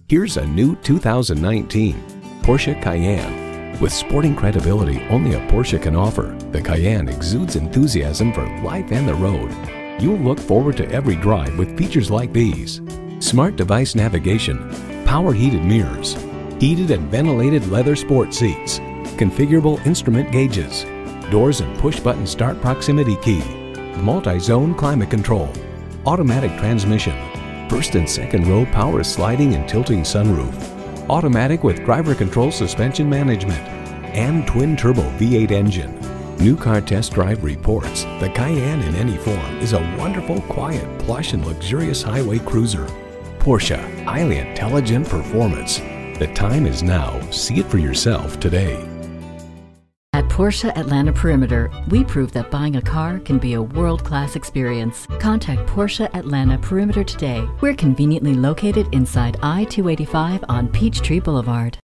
Here's a new 2019 Porsche Cayenne. With sporting credibility only a Porsche can offer, the Cayenne exudes enthusiasm for life and the road. You'll look forward to every drive with features like these: smart device navigation, power heated mirrors, heated and ventilated leather sport seats, configurable instrument gauges, doors and push-button start proximity key, multi-zone climate control, automatic transmission, first and second row power sliding and tilting sunroof, automatic with driver control suspension management, and twin-turbo V8 engine. New Car Test Drive reports the Cayenne in any form is a wonderful, quiet, plush, and luxurious highway cruiser. Porsche, highly intelligent performance. The time is now. See it for yourself today. At Porsche Atlanta Perimeter, we prove that buying a car can be a world-class experience. Contact Porsche Atlanta Perimeter today. We're conveniently located inside I-285 on Peachtree Boulevard.